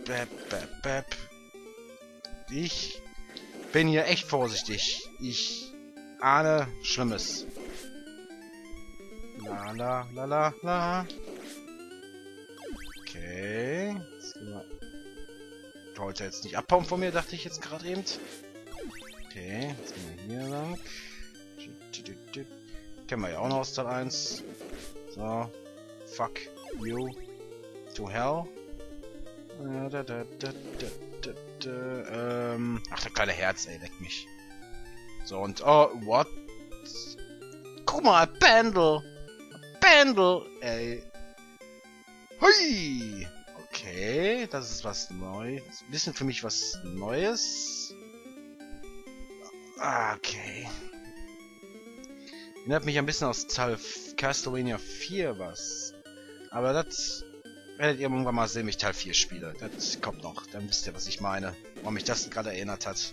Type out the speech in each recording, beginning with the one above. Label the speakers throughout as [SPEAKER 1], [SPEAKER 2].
[SPEAKER 1] Ich bin hier echt vorsichtig. Ich ahne Schlimmes. La la la la la. Okay. Wollte jetzt nicht abhauen von mir, dachte ich jetzt gerade eben. Okay, jetzt gehen wir hier lang. Kennen wir ja auch noch aus Teil 1. So. Fuck you to hell. Ach, der kleine Herz, ey, leck mich. So, und, oh, what? Guck mal, Pendel! Pendel, ey. Hui! Okay, das ist was Neues. Ein bisschen für mich was Neues. Okay. Erinnert mich ein bisschen aus Teil Castlevania 4 was. Aber das werdet ihr irgendwann mal sehen, wenn ich Teil 4 spiele. Das kommt noch. Dann wisst ihr, was ich meine. Warum mich das gerade erinnert hat.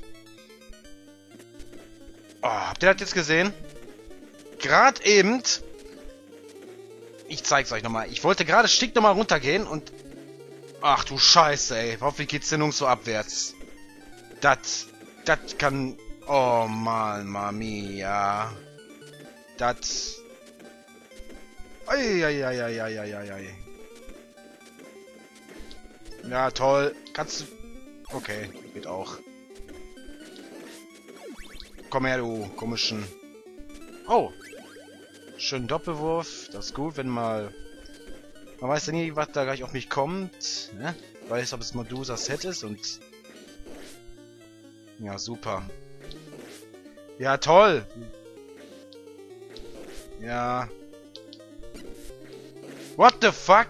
[SPEAKER 1] Oh, habt ihr das jetzt gesehen? Gerade eben. Ich zeig's euch nochmal. Ich wollte gerade stinknormal runtergehen und... Ach du Scheiße, ey. Hoffentlich geht's denn so abwärts. Das kann... Oh, Mamma mia. Das... Eieieiei. Ja, toll. Kannst du... Okay, geht auch. Komm her, du komischen... Oh. Schönen Doppelwurf. Das ist gut, wenn mal... Man weiß ja nie, was da gleich auf mich kommt. Ne? Weiß, ob es Medusa Set ist und... Ja, super. Ja, toll. Ja. What the fuck?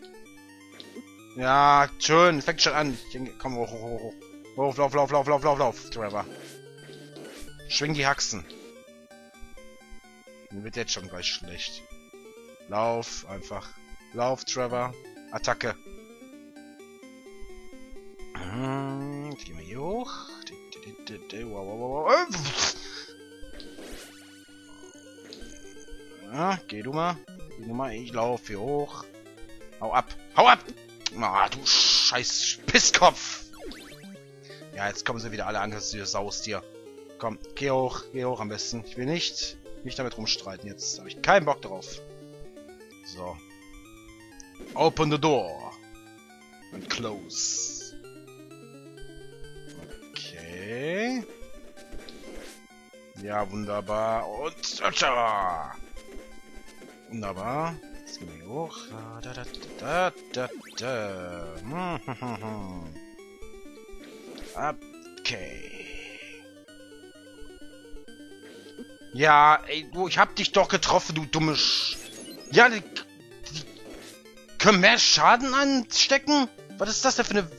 [SPEAKER 1] Ja, schön. Fängt schon an. Komm, hoch, hoch, hoch. Hoch, lauf, Trevor. Schwing die Haxen. Mir wird jetzt schon gleich schlecht. Lauf, einfach. Lauf, Trevor. Attacke. Jetzt gehen wir hier hoch. Ja, geh du mal. Geh du mal. Ich lauf hier hoch. Hau ab. Hau ab! Ah, du scheiß Pisskopf! Ja, jetzt kommen sie wieder alle an, dass du saust hier. Komm, geh hoch am besten. Ich will nicht damit rumstreiten jetzt. Habe ich keinen Bock drauf. So. Open the door. And close. Okay. Ja, wunderbar. Und... Wunderbar. Jetzt gehen wir hier hoch. Okay. Ja, ey, du, ich hab dich doch getroffen, du dumme Ja, die können mehr Schaden anstecken? Was ist das denn für eine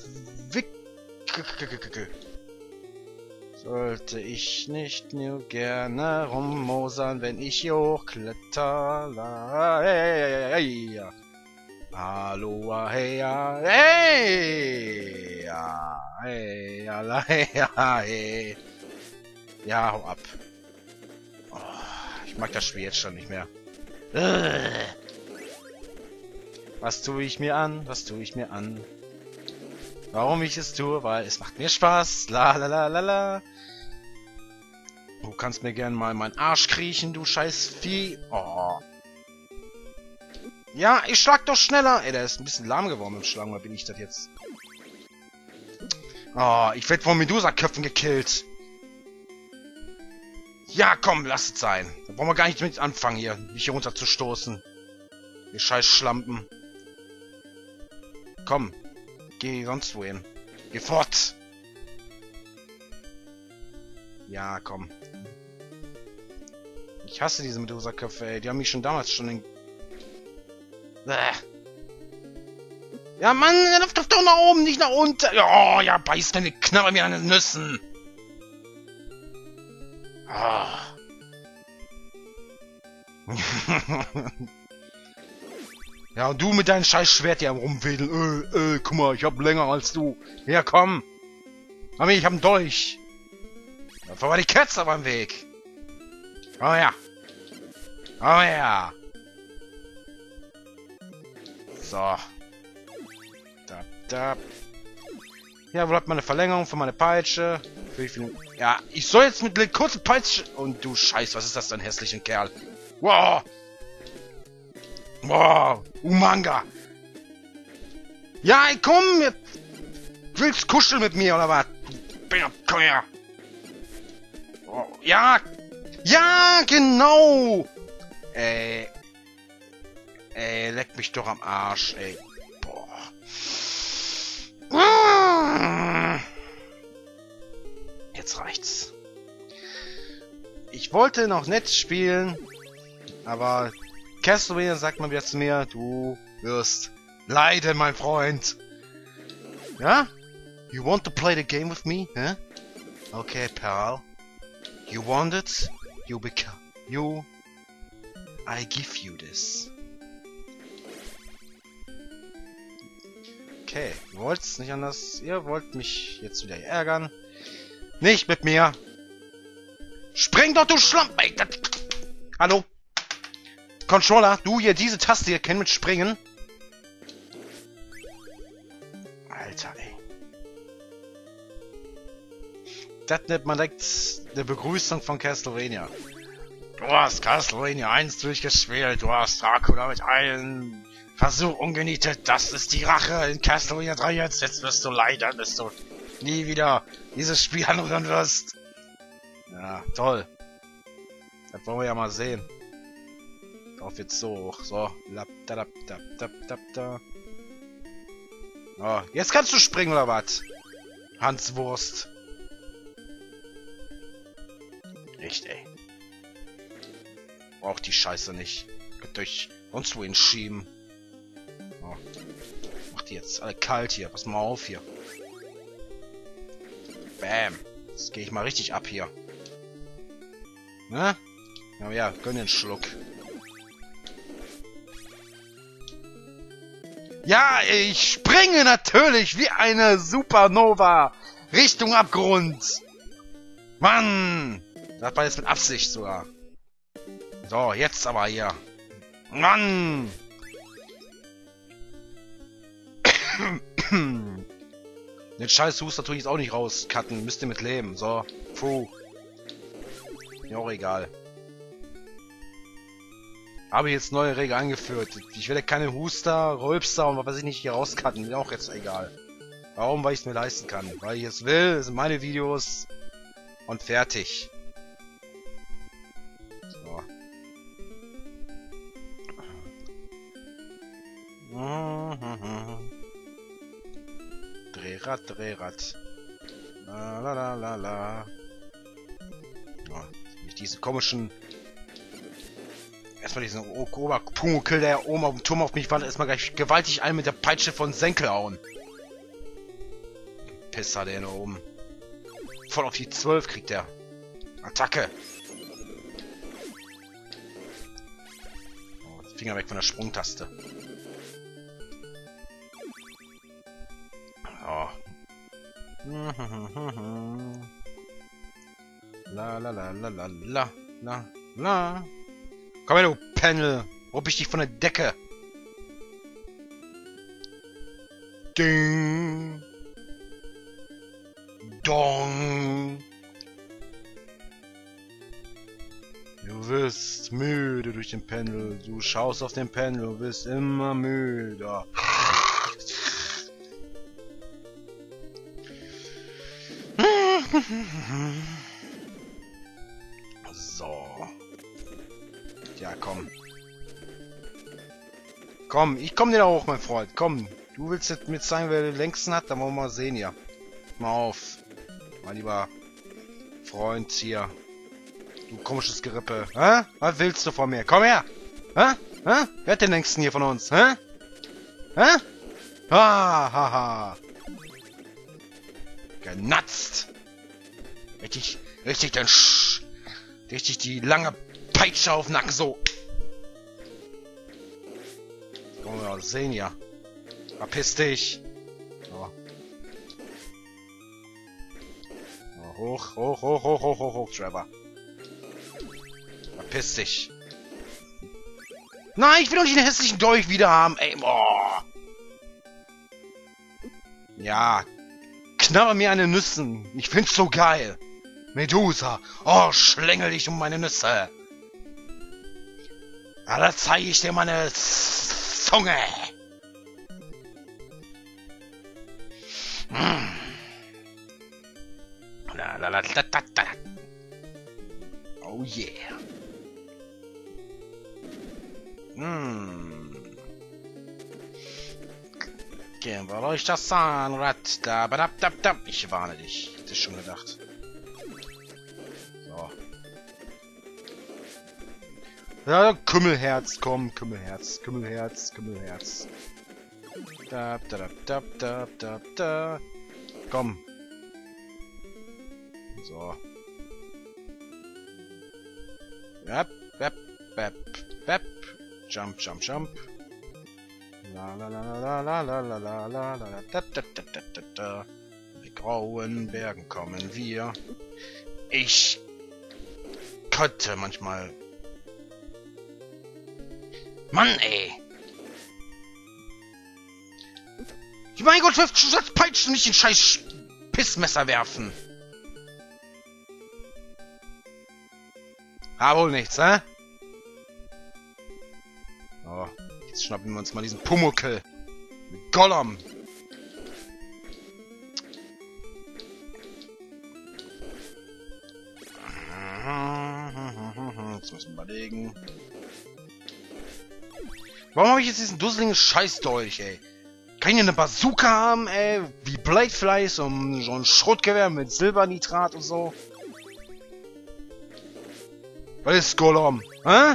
[SPEAKER 1] Sollte ich nicht nur gerne rummosern, wenn ich hier hochkletter? Hey, hallo, hey, hey, hey. Ja, hau ab. Oh, ich mag das Spiel jetzt schon nicht mehr. Was tue ich mir an? Was tue ich mir an? Warum ich es tue? Weil es macht mir Spaß. La la la la la. Du kannst mir gern mal meinen Arsch kriechen, du scheiß Vieh. Oh. Ja, ich schlag doch schneller. Ey, der ist ein bisschen lahm geworden im Schlagen. Oder bin ich das jetzt? Oh, ich werde von Medusa-Köpfen gekillt. Ja, komm, lass es sein. Da brauchen wir gar nicht mit anfangen hier, mich hier runterzustoßen. Ihr scheiß Schlampen. Komm. Geh sonst wohin. Geh fort! Ja, komm. Ich hasse diese Medusa-Köpfe, ey. Die haben mich schon damals schon in... Bäh. Ja, Mann, er läuft doch nach oben, nicht nach unten. Oh, ja, beiß deine Knarre mir an den Nüssen. Ah. Ja, und du mit deinem scheiß Schwert hier am Rumwedeln. Guck mal, ich hab länger als du. Ja, komm. Mami, ich hab einen Dolch. Da war die Katze beim Weg. Oh ja. Oh ja. So. Da. Ja, wo hat meine Verlängerung von meiner Peitsche? Ja, ich soll jetzt mit der kurzen Peitsche... Und du Scheiß, was ist das für ein hässlicher Kerl? Wow! Wow! Umanga! Ja, komm! Willst kuscheln mit mir, oder was? Komm her! Oh, ja! Ja, genau! Leck mich doch am Arsch, ey. Boah. Jetzt reicht's. Ich wollte noch nett spielen, aber Castlevania sagt mal wieder zu mir, du wirst leiden, mein Freund. Ja? You want to play the game with me? Huh? Okay, pal. You want it? I give you this. Okay, ihr wollt's nicht anders. Ihr wollt mich jetzt wieder ärgern. Nicht mit mir. Spring doch, du Schlampe! Hallo? Controller, du hier, diese Taste hier kennt mit Springen. Alter, ey. Das nennt man direkt eine Begrüßung von Castlevania. Du hast Castlevania 1 durchgespielt, du hast Dracula mit einem Versuch ungenietet, das ist die Rache in Castlevania 3 jetzt wirst du leiden, bis du nie wieder dieses Spiel anrühren wirst. Ja, toll. Das wollen wir ja mal sehen. Auf jetzt so hoch. So. Oh, jetzt kannst du springen, oder was? Hanswurst. Echt, ey. Braucht die Scheiße nicht. Könnt euch sonst wohin schieben. Oh. Macht die jetzt alle kalt hier. Pass mal auf hier. Bam. Jetzt gehe ich mal richtig ab hier. Ne? Ja, gönn den Schluck. Ja, ich springe natürlich wie eine Supernova Richtung Abgrund. Mann! Das war jetzt mit Absicht sogar. So, jetzt aber hier. Mann! Den scheiß Huster tue ich jetzt auch nicht rauscutten. Müsst ihr mit leben. So, puh. Mir auch egal. Habe jetzt neue Regeln eingeführt. Ich werde keine Huster, Rülpser und was weiß ich nicht hier rauscutten. Mir auch jetzt egal. Warum? Weil ich es mir leisten kann. Weil ich es will. Das sind meine Videos. Und fertig. So. Drehrad, Drehrad. La la la la la. Ja, nicht diesen komischen... Erstmal diesen Oberpumuckl, der oben auf dem Turm auf mich wartet, erstmal gleich gewaltig einen mit der Peitsche von Senkel hauen. Pisser, der da oben. Voll auf die 12 kriegt der. Attacke. Oh, Finger weg von der Sprungtaste. Oh. La la la la la la la la. Komm her, du Pendel! Rupp ich dich von der Decke! Ding! Dong! Du wirst müde durch den Pendel. Du schaust auf den Pendel, du wirst immer müder. So. Ja, komm. Komm, ich komm dir da hoch, mein Freund. Komm. Du willst jetzt mir zeigen, wer den längsten hat? Dann wollen wir mal sehen hier. Mal auf. Mein lieber Freund hier. Du komisches Gerippe. Hä? Was willst du von mir? Komm her! Hä? Hä? Wer hat den längsten hier von uns? Hä? Hä? Ha, ha, ha. Genatzt. Richtig, richtig richtig die lange Peitsche auf den Nacken, so. Wollen wir mal sehen, ja. Verpiss dich. So. So, hoch, hoch, hoch, hoch, hoch, hoch, hoch, Trevor. Verpiss dich. Nein, ich will doch nicht den hässlichen Dolch wieder haben, ey. Boah. Ja. schnabber mir an den Nüssen. Ich find's so geil. Medusa, oh, schlängel dich um meine Nüsse. Ja, da zeige ich dir meine Zunge. La, la, la, la, la, la. Oh yeah. Gehen wir durch das Zahnrad. Da, da, da, da. Ich warne dich. Hätte ich schon gedacht. So. Ja, Kümmelherz, komm, Kümmelherz, Kümmelherz, Kümmelherz. Da, da, da, da, da, da, da. Komm. So. Wep, wep, wep, wep. Jump, jump, jump. La la la la la la la la la la da da da da da da. Die grauen Bergen kommen wir. Ich könnte manchmal. Mann, ey! Mein Gott, wirft schon das Peitschen, nicht den scheiß Pissmesser werfen. Ah, wohl nichts, hä? Oh, jetzt schnappen wir uns mal diesen Pumuckl. Gollum. Jetzt müssen wir überlegen. Warum habe ich jetzt diesen dusseligen Scheißdolch, ey? Kann ich eine Bazooka haben, ey? Wie Bladefly, so ein Schrotgewehr mit Silbernitrat und so? Was ist Gollum? Hä?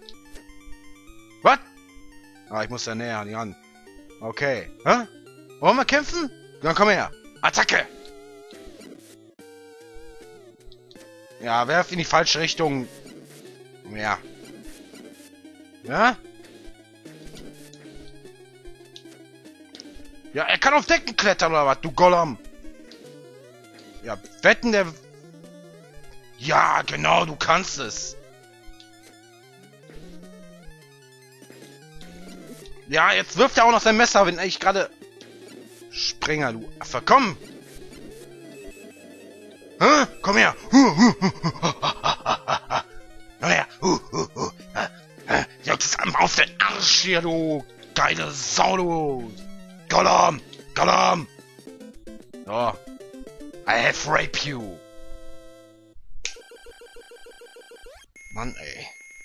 [SPEAKER 1] Was? Ah, ich muss da näher an die Hand. Okay. Hä? Wollen wir kämpfen? Dann komm her. Attacke! Ja, werf in die falsche Richtung. Ja. Ja? Ja, er kann auf Decken klettern oder was, du Gollum. Ja, wetten der... Ja, genau, du kannst es. Ja, jetzt wirft er auch noch sein Messer, wenn ich gerade... Springer, du Affe, komm! Hä? Komm her! Komm her! Jetzt auf den Arsch hier, du geile Sau, du! Gollum! Gollum! So. I have raped you! Mann, ey.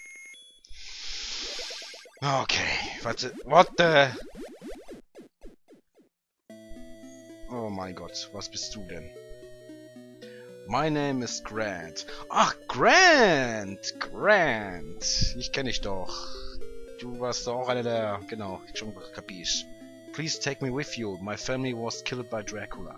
[SPEAKER 1] Okay, warte. What the... Oh mein Gott, was bist du denn? My name is Grant. Ach, Grant! Grant! Ich kenne dich doch. Du warst doch auch einer der... Genau, schon kapisch. Please take me with you. My family was killed by Dracula.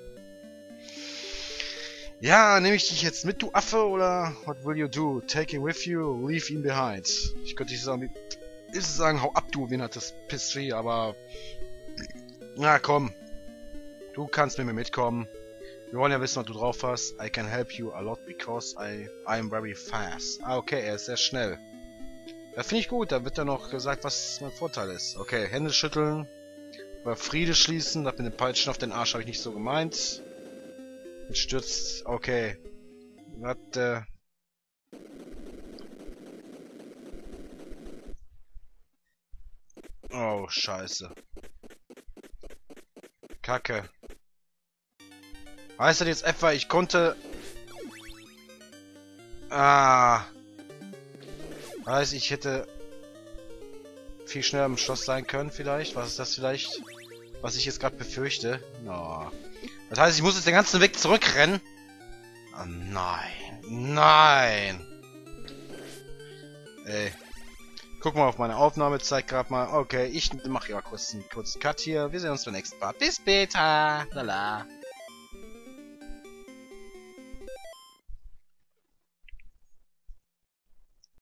[SPEAKER 1] Ja, nehme ich dich jetzt mit, du Affe, oder what will you do? Take him with you, leave him behind. Ich könnte nicht sagen, hau ab, du das Pissvieh, aber... Na komm. Du kannst mit mir mitkommen. Wir wollen ja wissen, was du drauf hast. I can help you a lot because I'm very fast. Ah, okay, er ist sehr schnell. Das finde ich gut, da wird dann noch gesagt, was mein Vorteil ist. Okay, Hände schütteln. Über Friede schließen, das mit dem Peitschen auf den Arsch habe ich nicht so gemeint. Jetzt stürzt... Okay. Warte. Oh, scheiße. Kacke. Heißt das jetzt etwa, ich konnte... Ah. Heißt, ich hätte... viel schneller im Schloss sein können, vielleicht? Was ist das vielleicht? Was ich jetzt gerade befürchte? No. Das heißt, ich muss jetzt den ganzen Weg zurückrennen? Oh nein. Nein. Ey. Guck mal auf meine Aufnahmezeit gerade mal. Okay, ich mache ja kurz einen kurzen Cut hier. Wir sehen uns beim nächsten Part. Bis später. Lala.